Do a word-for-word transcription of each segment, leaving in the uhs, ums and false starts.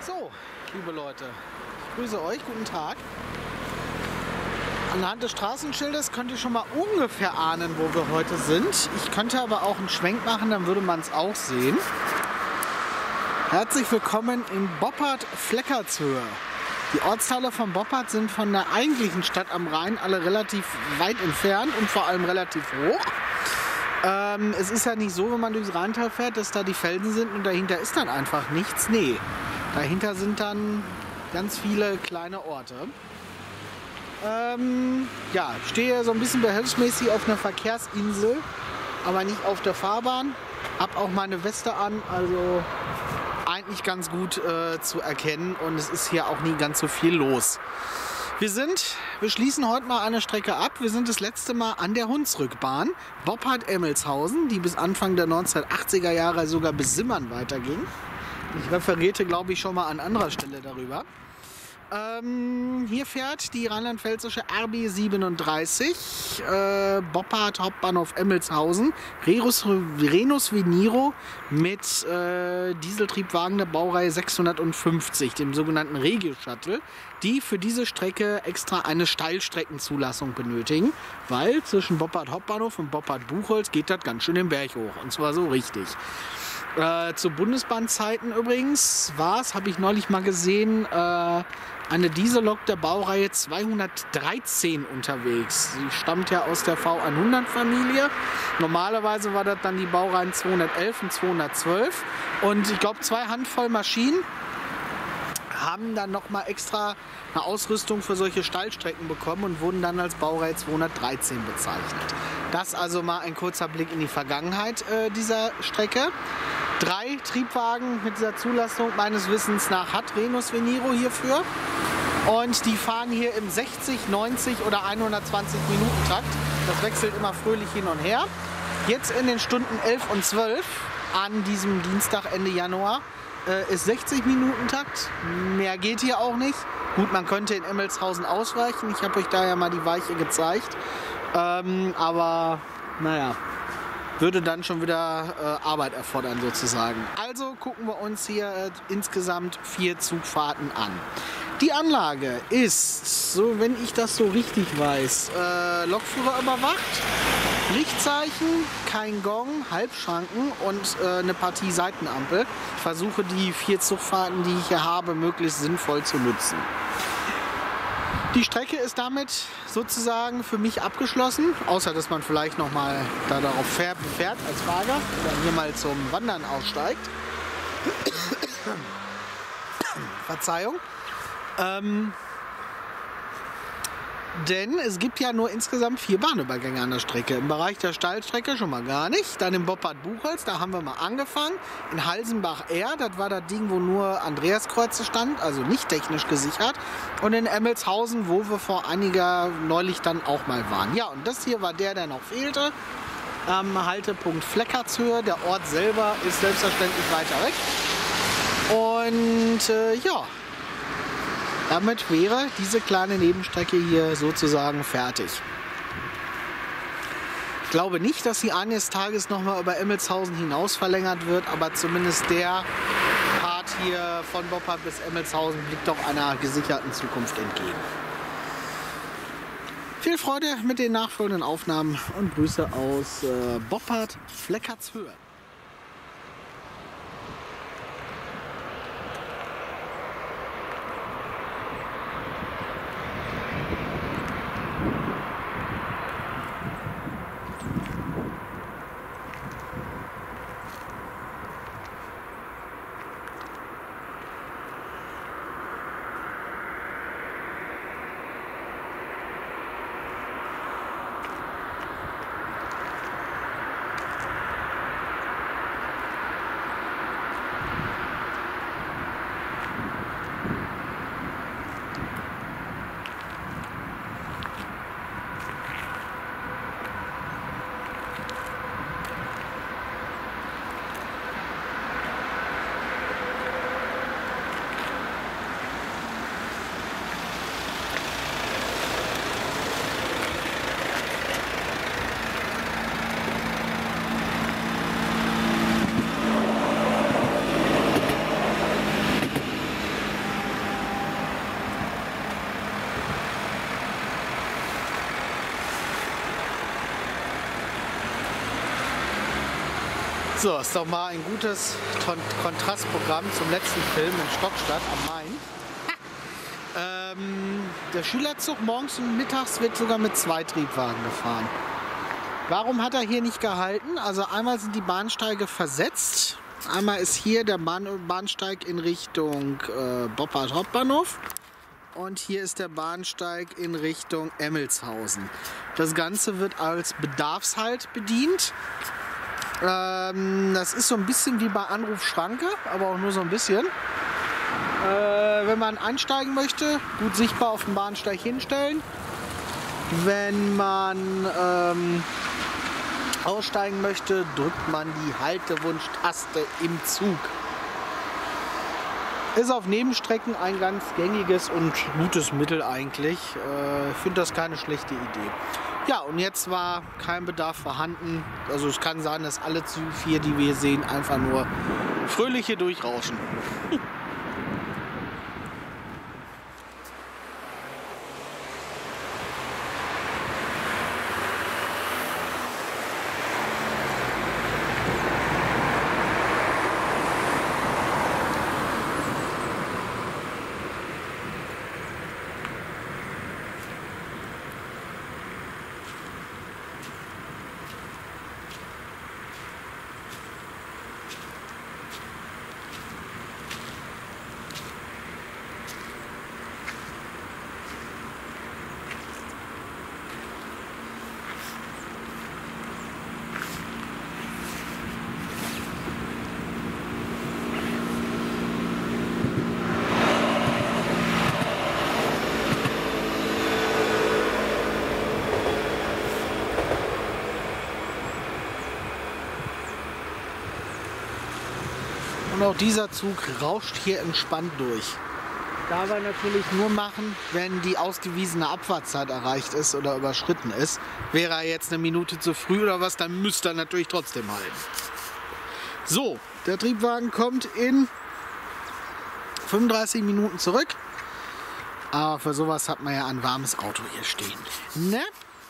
So, liebe Leute, ich grüße euch, guten Tag. Anhand des Straßenschildes könnt ihr schon mal ungefähr ahnen, wo wir heute sind. Ich könnte aber auch einen Schwenk machen, dann würde man es auch sehen. Herzlich willkommen in Boppard-Fleckertshöhe. Die Ortsteile von Boppard sind von der eigentlichen Stadt am Rhein alle relativ weit entfernt und vor allem relativ hoch. Ähm, es ist ja nicht so, wenn man durchs Rheintal fährt, dass da die Felsen sind und dahinter ist dann einfach nichts. Nee, dahinter sind dann ganz viele kleine Orte. Ähm, ja, ich stehe so ein bisschen behelfsmäßig auf einer Verkehrsinsel, aber nicht auf der Fahrbahn. Hab auch meine Weste an, also eigentlich ganz gut äh, zu erkennen und es ist hier auch nie ganz so viel los. Wir sind, wir schließen heute mal eine Strecke ab. Wir sind das letzte Mal an der Hunsrückbahn, Boppard-Emmelshausen, die bis Anfang der neunzehnhundertachtziger Jahre sogar bis Simmern weiterging. Ich referierte, glaube ich, schon mal an anderer Stelle darüber. Ähm, hier fährt die rheinland-pfälzische R B siebenunddreißig, äh, Boppard Hauptbahnhof Emmelshausen, Renus, Renus Veniro mit äh, Dieseltriebwagen der Baureihe sechshundertfünfzig, dem sogenannten Regio-Shuttle, die für diese Strecke extra eine Steilstreckenzulassung benötigen, weil zwischen Boppard Hauptbahnhof und Boppard Buchholz geht das ganz schön den Berg hoch, und zwar so richtig. Äh, zu Bundesbahnzeiten übrigens war es, habe ich neulich mal gesehen, äh, eine Diesellok der Baureihe zweihundertdreizehn unterwegs. Sie stammt ja aus der V hundert Familie. Normalerweise war das dann die Baureihen zweihundertelf und zweihundertzwölf. Und ich glaube, zwei Handvoll Maschinen haben dann nochmal extra eine Ausrüstung für solche Steilstrecken bekommen und wurden dann als Baureihe zweihundertdreizehn bezeichnet. Das also mal ein kurzer Blick in die Vergangenheit äh, dieser Strecke. Drei Triebwagen mit dieser Zulassung meines Wissens nach hat Renus Veniro hierfür. Und die fahren hier im sechzig, neunzig oder hundertzwanzig Minuten Takt. Das wechselt immer fröhlich hin und her. Jetzt in den Stunden elf und zwölf an diesem Dienstag Ende Januar äh, ist sechzig Minuten Takt. Mehr geht hier auch nicht. Gut, man könnte in Emmelshausen ausweichen. Ich habe euch da ja mal die Weiche gezeigt. Ähm, aber naja, würde dann schon wieder äh, Arbeit erfordern sozusagen. Also gucken wir uns hier äh, insgesamt vier Zugfahrten an. Die Anlage ist, so wenn ich das so richtig weiß, äh, Lokführer überwacht, Lichtzeichen, kein Gong, Halbschranken und äh, eine Partie Seitenampel. Ich versuche die vier Zugfahrten, die ich hier habe, möglichst sinnvoll zu nutzen. Die Strecke ist damit sozusagen für mich abgeschlossen, außer dass man vielleicht noch mal da darauf fährt, fährt als Fahrer oder hier mal zum Wandern aussteigt. Verzeihung. Ähm, denn es gibt ja nur insgesamt vier Bahnübergänge an der Strecke. Im Bereich der Steilstrecke schon mal gar nicht. Dann in Boppard Buchholz, da haben wir mal angefangen. In Halsenbach-Ehr, das war das Ding, wo nur Andreaskreuze stand, also nicht technisch gesichert. Und in Emmelshausen, wo wir vor einiger neulich dann auch mal waren. Ja, und das hier war der, der noch fehlte. Am Haltepunkt Fleckertshöhe. Der Ort selber ist selbstverständlich weiter weg. Und äh, ja, damit wäre diese kleine Nebenstrecke hier sozusagen fertig. Ich glaube nicht, dass sie eines Tages nochmal über Emmelshausen hinaus verlängert wird, aber zumindest der Part hier von Boppard bis Emmelshausen blickt doch einer gesicherten Zukunft entgegen. Viel Freude mit den nachfolgenden Aufnahmen und Grüße aus äh, Boppard-Fleckertshöhe. So, ist doch mal ein gutes Ton Kontrastprogramm zum letzten Film in Stockstadt am Main. ähm, der Schülerzug morgens und mittags wird sogar mit zwei Triebwagen gefahren. Warum hat er hier nicht gehalten? Also einmal sind die Bahnsteige versetzt. Einmal ist hier der Bahn Bahnsteig in Richtung äh, Boppard Hauptbahnhof. Und hier ist der Bahnsteig in Richtung Emmelshausen. Das Ganze wird als Bedarfshalt bedient. Ähm, das ist so ein bisschen wie bei Anruf Schranke, aber auch nur so ein bisschen. Äh, wenn man einsteigen möchte, gut sichtbar auf dem Bahnsteig hinstellen. Wenn man ähm, aussteigen möchte, drückt man die Haltewunsch-Taste im Zug. Ist auf Nebenstrecken ein ganz gängiges und gutes Mittel eigentlich. Ich äh, finde das keine schlechte Idee. Ja, und jetzt war kein Bedarf vorhanden. Also es kann sein, dass alle Züge vier, die wir hier sehen, einfach nur fröhliche durchrauschen. Und auch dieser Zug rauscht hier entspannt durch. Darf er natürlich nur machen, wenn die ausgewiesene Abfahrtszeit erreicht ist oder überschritten ist. Wäre er jetzt eine Minute zu früh oder was, dann müsste er natürlich trotzdem halten. So, der Triebwagen kommt in fünfunddreißig Minuten zurück. Aber für sowas hat man ja ein warmes Auto hier stehen. Ne?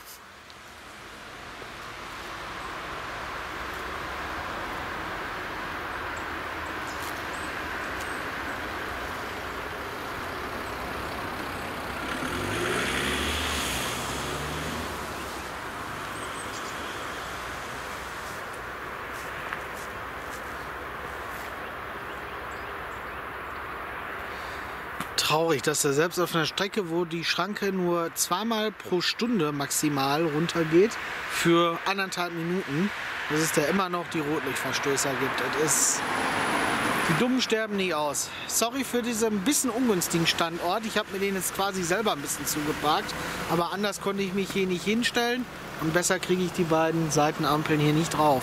Traurig, dass er selbst auf einer Strecke, wo die Schranke nur zweimal pro Stunde maximal runtergeht, für anderthalb Minuten, dass es da immer noch die Rotlichtverstößer gibt. Das ist, die Dummen sterben nie aus. Sorry für diesen ein bisschen ungünstigen Standort. Ich habe mir den jetzt quasi selber ein bisschen zugeparkt, aber anders konnte ich mich hier nicht hinstellen und besser kriege ich die beiden Seitenampeln hier nicht drauf.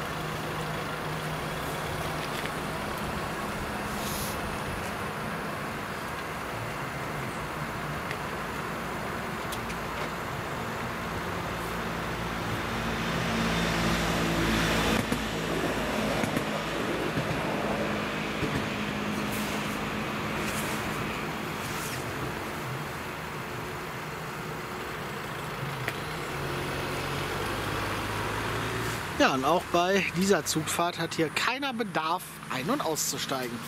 Ja, und auch bei dieser Zugfahrt hat hier keiner Bedarf, ein- und auszusteigen.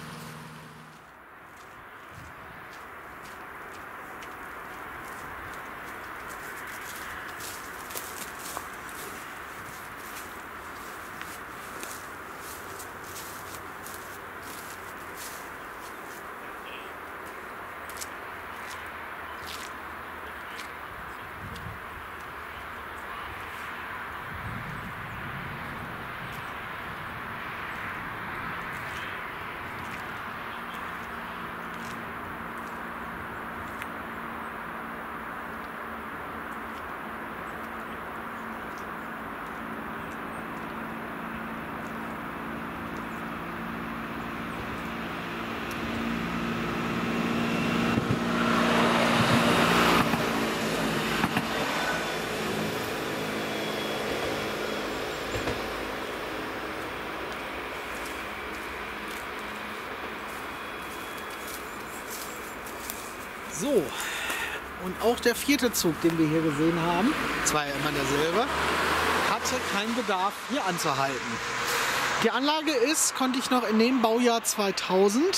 So, und auch der vierte Zug, den wir hier gesehen haben, zwar ja immer derselbe, hatte keinen Bedarf, hier anzuhalten. Die Anlage ist, konnte ich noch in dem Baujahr zweitausend.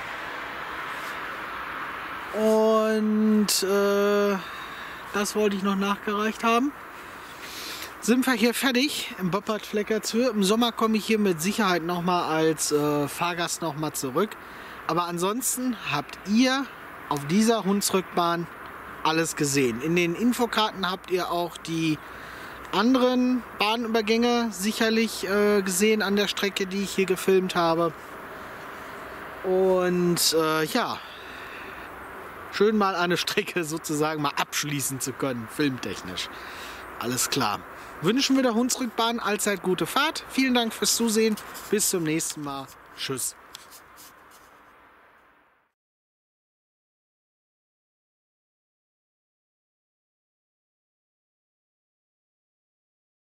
Und äh, das wollte ich noch nachgereicht haben. Sind wir hier fertig im Boppard-Fleckertshöhe. Im Sommer komme ich hier mit Sicherheit nochmal als äh, Fahrgast nochmal zurück. Aber ansonsten habt ihr auf dieser Hunsrückbahn alles gesehen. In den Infokarten habt ihr auch die anderen Bahnübergänge sicherlich äh, gesehen an der Strecke, die ich hier gefilmt habe. Und äh, ja, schön mal eine Strecke sozusagen mal abschließen zu können, filmtechnisch. Alles klar. Wünschen wir der Hunsrückbahn allzeit gute Fahrt. Vielen Dank fürs Zusehen. Bis zum nächsten Mal. Tschüss.